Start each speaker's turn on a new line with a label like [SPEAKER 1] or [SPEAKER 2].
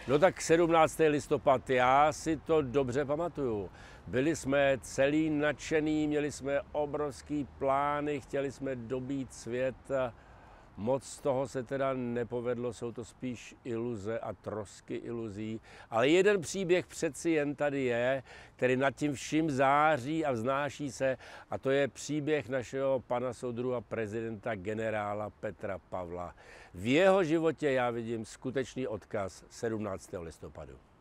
[SPEAKER 1] No tak 17. listopad, já si to dobře pamatuju. Byli jsme celý nadšený, měli jsme obrovský plány, chtěli jsme dobít svět. Moc z toho se teda nepovedlo, jsou to spíš iluze a trosky iluzí. Ale jeden příběh přeci jen tady je, který nad tím vším září a vznáší se, a to je příběh našeho pana soudruha prezidenta generála Petra Pavla. V jeho životě já vidím skutečný odkaz 17. listopadu.